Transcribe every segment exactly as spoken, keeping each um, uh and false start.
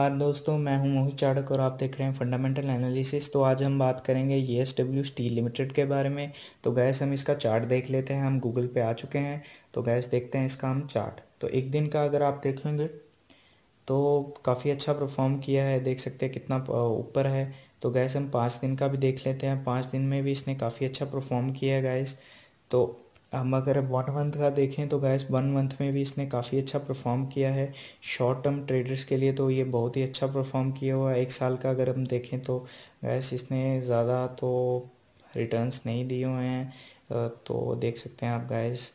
नमस्कार दोस्तों, मैं हूं मोहित चाड़क और आप देख रहे हैं फंडामेंटल एनालिसिस। तो आज हम बात करेंगे ये एस डब्ल्यू स्टील लिमिटेड के बारे में। तो गैस हम इसका चार्ट देख लेते हैं। हम गूगल पे आ चुके हैं। तो गैस देखते हैं इसका हम चार्ट। तो एक दिन का अगर आप देखेंगे तो काफ़ी अच्छा परफॉर्म किया है। देख सकते हैं कितना ऊपर है। तो गैस हम पाँच दिन का भी देख लेते हैं। पाँच दिन में भी इसने काफ़ी अच्छा परफॉर्म किया है गैस। तो हम अगर वन मंथ का देखें तो गैस वन मंथ में भी इसने काफ़ी अच्छा परफॉर्म किया है। शॉर्ट टर्म ट्रेडर्स के लिए तो ये बहुत ही अच्छा परफॉर्म किया हुआ है। एक साल का अगर हम देखें तो गैस इसने ज़्यादा तो रिटर्न्स नहीं दिए हुए हैं। तो देख सकते हैं आप गैस।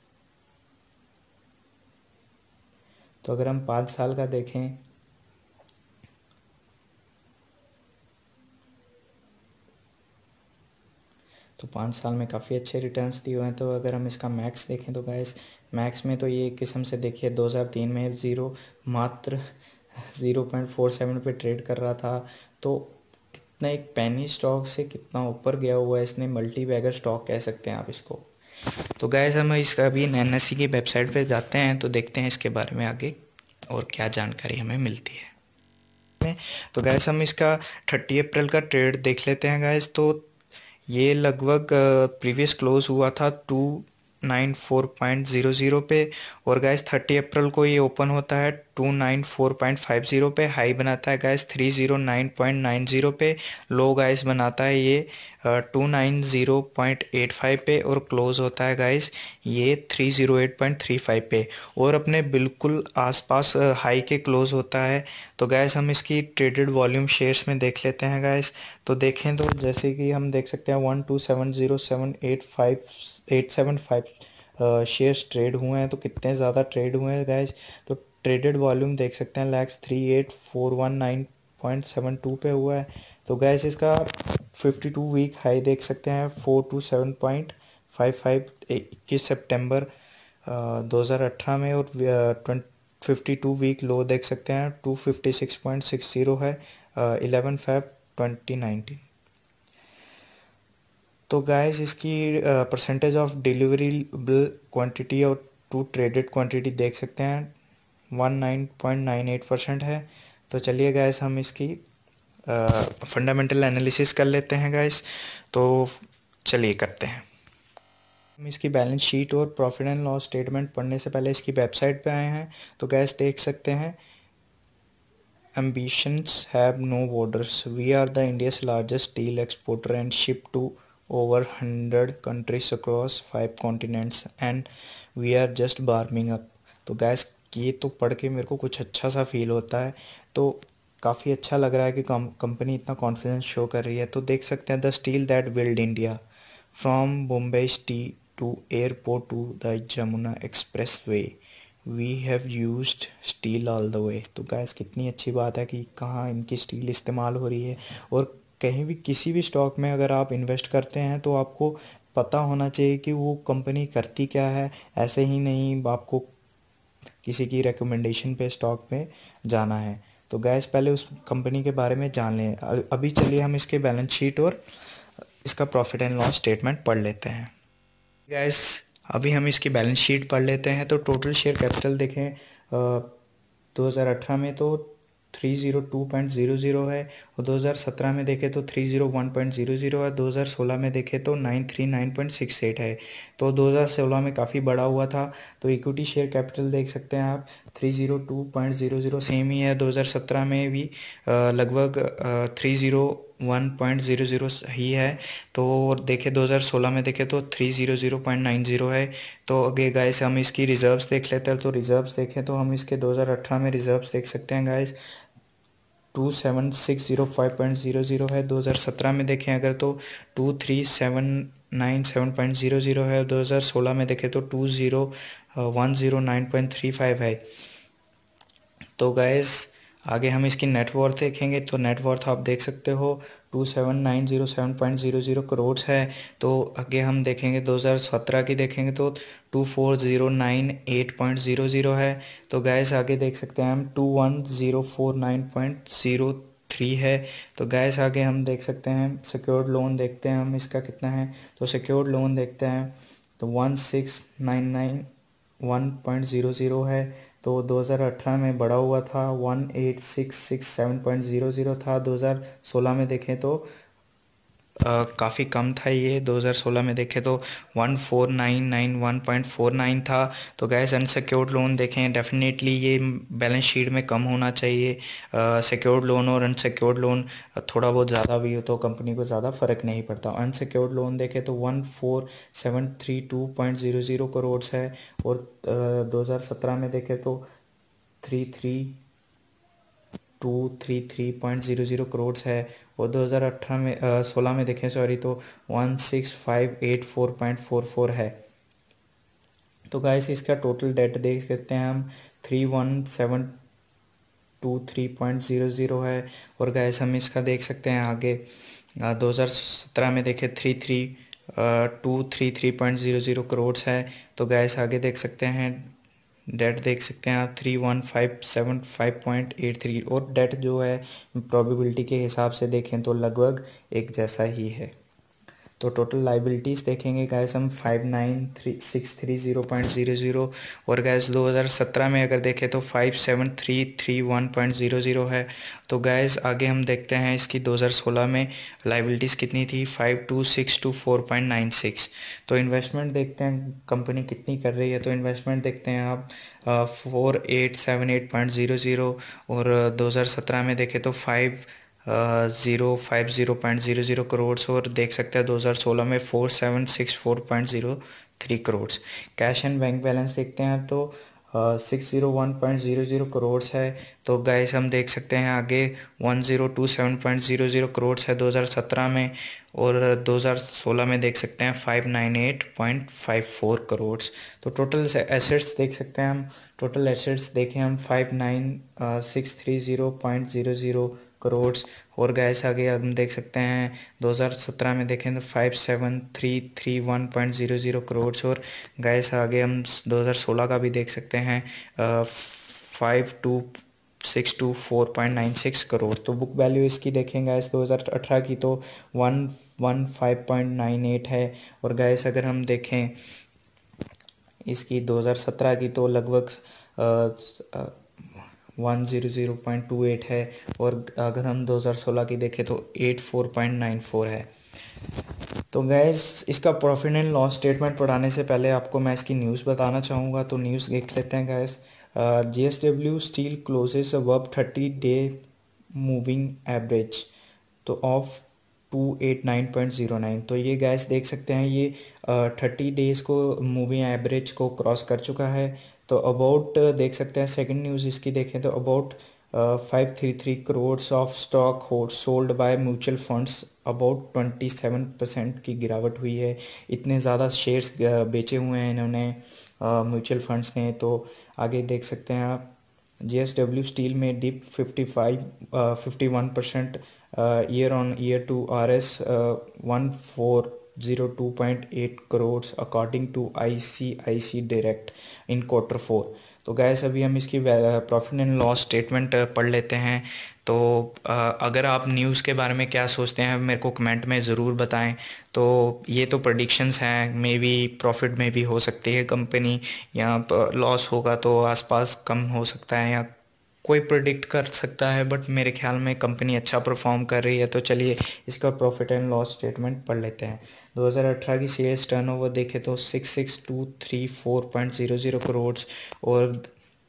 तो अगर हम पाँच साल का देखें तो पाँच साल में काफ़ी अच्छे रिटर्न्स दिए हुए हैं। तो अगर हम इसका मैक्स देखें तो गैस मैक्स में तो ये एक किस्म से देखिए दो हज़ार तीन में ज़ीरो मात्र ज़ीरो पॉइंट फोर सेवन पे ट्रेड कर रहा था। तो कितना एक पेनी स्टॉक से कितना ऊपर गया हुआ है इसने। मल्टी बैगर स्टॉक कह सकते हैं आप इसको। तो गैस हम इसका अभी एन एस ई की वेबसाइट पे जाते हैं तो देखते हैं इसके बारे में आगे और क्या जानकारी हमें मिलती है। तो गैस हम इसका थर्टी अप्रैल का ट्रेड देख लेते हैं गैस। तो ये लगभग प्रीवियस क्लोज हुआ था two nine four point zero zero पे और गैस थर्टी अप्रैल को ये ओपन होता है two nine four point five zero पे। हाई बनाता है guys three zero nine point nine zero पे। लो गैस बनाता है ये two nine zero point eight five पे और क्लोज होता है गैस ये three zero eight point three five पे और अपने बिल्कुल आसपास हाई के क्लोज होता है। तो गैस हम इसकी ट्रेडेड वॉल्यूम शेयर्स में देख लेते हैं गैस। तो देखें तो जैसे कि हम देख सकते हैं one two seven zero seven eight five eight seven five shares trade हुए हैं। तो कितने ज़्यादा ट्रेड हुए हैं गैस। तो ट्रेडेड वॉल्यूम देख सकते हैं lakhs three eight four one nine point seven two पे हुआ है। तो गैस इसका फिफ्टी टू वीक हाई देख सकते हैं four two seven point five five इक्कीस सितंबर दो हज़ार अठारह में और twenty fifty two week low देख सकते हैं two fifty six point six zero है इलेवन फेब ट्वेंटी नाइनटीन। तो गैस इसकी परसेंटेज ऑफ डिलीवरीबल क्वांटिटी और टू ट्रेडेड क्वांटिटी देख सकते हैं one nine point nine eight percent है। तो चलिए गैस हम इसकी फंडामेंटल एनालिसिस कर लेते हैं गैस। तो चलिए करते हैं। हम इसकी बैलेंस शीट और प्रॉफिट एंड लॉस स्टेटमेंट पढ़ने से पहले इसकी वेबसाइट पे आए हैं। तो गैस देख सकते हैं ambitions have no borders. We are the India's largest steel exporter and ship to over one hundred countries across five continents and we are just warming up. तो गैस ये तो पढ़ के मेरे को कुछ अच्छा सा फील होता है। तो काफ़ी अच्छा लग रहा है कि कंपनी इतना कॉन्फिडेंस शो कर रही है। तो देख सकते हैं the steel that build India from Bombay स्टी to airport to the Jamuna expressway we have used steel all the way. तो गैस कितनी अच्छी बात है कि कहाँ इनकी स्टील इस्तेमाल हो रही है। और कहीं भी किसी भी स्टॉक में अगर आप इन्वेस्ट करते हैं तो आपको पता होना चाहिए कि वो कंपनी करती क्या है। ऐसे ही नहीं आपको किसी की रिकमेंडेशन पे स्टॉक पे जाना है। तो गैस पहले उस कंपनी के बारे में जान लें। अभी चलिए हम इसके बैलेंस शीट और इसका प्रॉफिट एंड लॉस स्टेटमेंट पढ़ लेते हैं गैस। अभी हम इसकी बैलेंस शीट पढ़ लेते हैं। तो टोटल शेयर कैपिटल देखें दो हज़ार अठारह में तो three zero two point zero zero है और दो हज़ार सत्रह में देखें तो three zero one point zero zero है। दो हज़ार सोलह में देखें तो nine three nine point six eight है। तो दो हज़ार सोलह में काफ़ी बड़ा हुआ था। तो इक्विटी शेयर कैपिटल देख सकते हैं आप three zero two point zero zero same ही है। दो हज़ार सत्रह में भी लगभग three zero one point zero zero ही है। तो देखें दो हज़ार सोलह में देखें तो three zero zero point nine zero है। तो अगे गाइस हम इसकी रिजर्व्स देख लेते हैं। तो रिजर्व्स देखें तो हम इसके दो हज़ार अठारह में रिजर्व्स देख सकते हैं guys two seven six zero five point zero zero है। दो हज़ार सत्रह में देखें अगर तो two three seven nine seven point zero zero है। दो हज़ार सोलह में देखें तो two zero one zero nine point three five है। तो गैस आगे हम इसकी नेटवर्थ देखेंगे तो नेटवर्थ आप देख सकते हो two seven nine zero seven point zero zero crore है। तो आगे हम देखेंगे दो हज़ार सत्रह की देखेंगे तो two four zero nine eight point zero zero है। तो गैस आगे देख सकते हैं हम two one zero four nine point zero three है। तो गैस आगे हम देख सकते हैं सिक्योर्ड लोन देखते हैं हम इसका कितना है। तो सिक्योर्ड लोन देखते हैं तो one six nine nine one point zero zero है। तो तो दो हज़ार अठारह में बढ़ा हुआ था, one eight six six seven point zero zero था। दो हज़ार सोलह में देखें तो काफ़ी कम था ये। दो हज़ार सोलह में देखें तो one four nine nine one point four nine था। तो गैस अनसिक्योर्ड लोन देखें, डेफिनेटली ये बैलेंस शीट में कम होना चाहिए। सिक्योर्ड लोन और अनसिक्योर्ड लोन थोड़ा बहुत ज़्यादा भी हो तो कंपनी को ज़्यादा फ़र्क नहीं पड़ता। अनसिक्योर्ड लोन देखें तो one four seven three two point zero zero crore है, और दो हज़ार सत्रह में देखें तो three three two three three point zero zero crore है, और दो हज़ार अठारह में सोलह में देखें सॉरी तो one six five eight four point four four है। तो गाइस इसका टोटल डेट देख सकते हैं हम, three one seven two three point zero zero है। और गाइस हम इसका देख सकते हैं आगे, दो हज़ार सत्रह में देखें three three two three three point zero zero crore है। तो गैस आगे देख सकते हैं डेट देख सकते हैं आप, three one five seven five point eight three, और डेट जो है प्रोबेबिलिटी के हिसाब से देखें तो लगभग एक जैसा ही है। तो टोटल लाइबिलिटीज़ देखेंगे गैस हम five nine three six three zero point zero zero, और गैस दो हज़ार सत्रह में अगर देखें तो five seven three three one point zero zero है। तो गैस आगे हम देखते हैं इसकी दो हज़ार सोलह में लाइबिलिटीज़ कितनी थी, five two six two four point nine six. तो इन्वेस्टमेंट देखते हैं कंपनी कितनी कर रही है। तो इन्वेस्टमेंट देखते हैं आप, four eight seven eight point zero zero, और दो हज़ार सत्रह में देखें तो five zero five zero point zero zero crore, और देख सकते हैं दो हज़ार सोलह में four seven six four point zero three crore. Cash and bank balance देखते हैं तो six zero one point zero zero crore है। तो गाइस हम देख सकते हैं आगे one zero two seven point zero zero crore है दो हज़ार सत्रह में, और दो हज़ार सोलह में देख सकते हैं five nine eight point five four crore. तो टोटल एसेट्स देख सकते हैं हम, टोटल एसेट्स देखें हम five nine six three zero point zero zero crore. और गैस आगे हम देख सकते हैं दो हज़ार सत्रह में देखें तो five seven three three one point zero zero crore, और गैस आगे हम दो हज़ार सोलह का भी देख सकते हैं five two six two four point nine six crore. तो बुक वैल्यू इसकी देखेंगे गैस दो हज़ार अठारह की तो one one five point nine eight है, और गैस अगर हम देखें इसकी दो हज़ार सत्रह की तो लगभग one zero zero point two eight है, और अगर हम दो हज़ार सोलह की देखें तो eight four point nine four है। तो गैस इसका प्रॉफिट एंड लॉस स्टेटमेंट पढ़ाने से पहले आपको मैं इसकी न्यूज़ बताना चाहूँगा। तो न्यूज़ देख लेते हैं guys. J S W steel closes above thirty day moving average तो of two eight nine point zero nine. तो ये गैस देख सकते हैं ये थर्टी डेज़ को मूविंग एवरेज को क्रॉस कर चुका है। तो अबाउट देख सकते हैं सेकंड न्यूज़ इसकी देखें तो about five three three crore of stock हो sold by mutual funds, about twenty seven percent की गिरावट हुई है। इतने ज़्यादा शेयर्स बेचे हुए हैं इन्होंने म्यूचुअल फंड्स ने। तो आगे देख सकते हैं आप, जे एस डब्ल्यू स्टील में dip fifty five fifty one percent year on year to R S one four zero two point eight crore according to I C I C direct in quarter four. तो गैस अभी हम इसकी profit and loss statement पढ़ लेते हैं। तो अगर आप न्यूज़ के बारे में क्या सोचते हैं मेरे को कमेंट में ज़रूर बताएं। तो ये तो प्रेडिक्शंस हैं, मे बी प्रॉफिट में भी हो सकती है कंपनी, या लॉस होगा तो आसपास कम हो सकता है, या कोई प्रेडिक्ट कर सकता है, बट मेरे ख्याल में कंपनी अच्छा परफॉर्म कर रही है। तो चलिए इसका प्रॉफिट एंड लॉस स्टेटमेंट पढ़ लेते हैं। दो हज़ार अठारह की सेल्स टर्नओवर देखें तो six six two three four point zero zero crore, और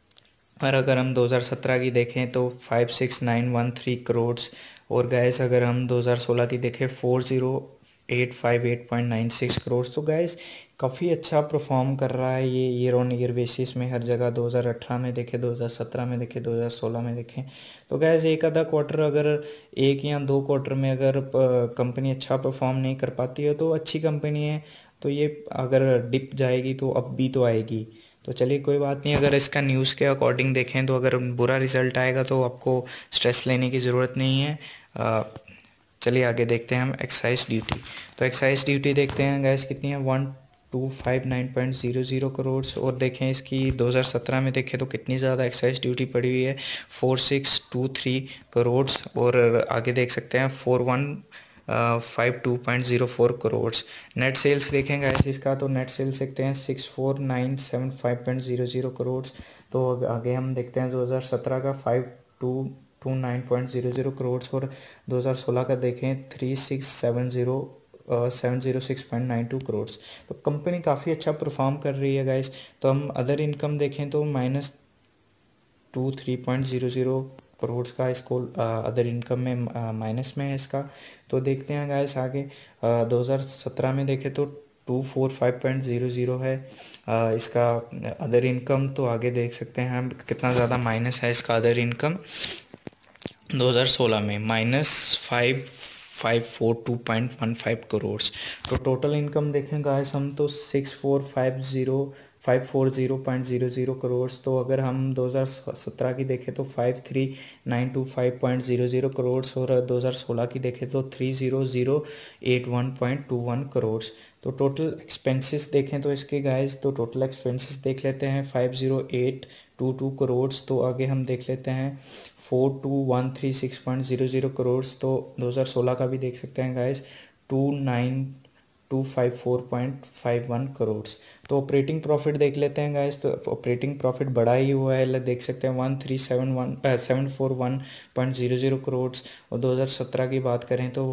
और अगर हम दो हज़ार सत्रह की देखें तो five six nine one three crore, और गैस अगर हम दो हज़ार सोलह की देखें four zero eight five eight point nine six crore. तो गैस काफ़ी अच्छा परफॉर्म कर रहा है ये ईयर ऑन ईयर बेसिस में हर जगह। दो हज़ार अठारह में देखें, दो हज़ार सत्रह में देखें, दो हज़ार सोलह में देखें। तो गैस एक आधा क्वार्टर अगर एक या दो क्वार्टर में अगर कंपनी अच्छा परफॉर्म नहीं कर पाती है तो अच्छी कंपनी है, तो ये अगर डिप जाएगी तो अब भी तो आएगी। तो चलिए कोई बात नहीं, अगर इसका न्यूज़ के अकॉर्डिंग देखें तो अगर बुरा रिजल्ट आएगा तो आपको स्ट्रेस लेने की ज़रूरत नहीं है। चलिए आगे देखते हैं हम एक्साइज ड्यूटी। तो एक्साइज ड्यूटी देखते हैं गैस कितनी है, one two five nine point zero zero crore, और देखें इसकी दो हज़ार सत्रह में देखें तो कितनी ज़्यादा एक्साइज ड्यूटी पड़ी हुई है, four six two three crore. और आगे देख सकते हैं four one five two point zero four crore. Net sales देखें गाइस इसका, तो नेट सेल्स देखते हैं six four nine seven five point zero zero crore. तो आगे हम देखते हैं दो हज़ार सत्रह का five two two nine point zero zero crore, और दो हज़ार सोलह का देखें three six seven zero seven zero six point nine two crore. तो कंपनी काफ़ी अच्छा परफॉर्म कर रही है गाइस। तो हम अदर इनकम देखें तो minus two three point zero zero crore का इसको अदर इनकम में माइनस में है इसका। तो देखते हैं गाइस आगे दो हज़ार सत्रह में देखें तो two four five point zero zero है आ, इसका अदर इनकम। तो आगे देख सकते हैं हम कितना ज़्यादा माइनस है इसका अदर इनकम। दो हज़ार सोलह में minus five five four two point one five crore. तो टोटल इनकम देखें गाइस हम तो six four five zero five four zero point zero zero crore. तो अगर हम दो हज़ार सत्रह की देखें तो five three nine two five point zero zero crore, और दो हज़ार सोलह की देखें तो three zero zero eight one point two one crore. तो टोटल एक्सपेंसेस देखें तो इसके गाइस, तो टोटल एक्सपेंसेस देख लेते हैं five zero eight two two crore. तो आगे हम देख लेते हैं four two one three six point zero zero crore. तो दो हज़ार सोलह का भी देख सकते हैं guys two nine two five four point five one crore. तो ऑपरेटिंग प्रॉफिट देख लेते हैं गाइस, तो ऑपरेटिंग प्रॉफिट बढ़ा ही हुआ है, देख सकते हैं one three seven one seven four one point zero zero crore. और दो हज़ार सत्रह की बात करें तो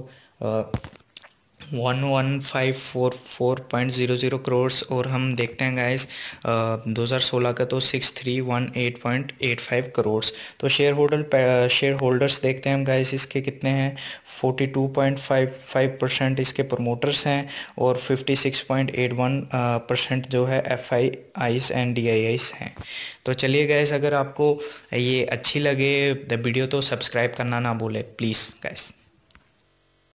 one one five four four point zero zero crore. और हम देखते हैं गाइस दो हज़ार सोलह का तो six three one eight point eight five crore. तो शेयर होल्डर शेयर होल्डर्स देखते हैं हम गाइस इसके कितने हैं, forty two point five five percent इसके प्रमोटर्स हैं, और fifty six point eight one percent जो है F I Is and D I Is हैं। तो चलिए गाइस, अगर आपको ये अच्छी लगे द वीडियो तो सब्सक्राइब करना ना भूले प्लीज़ गाइस।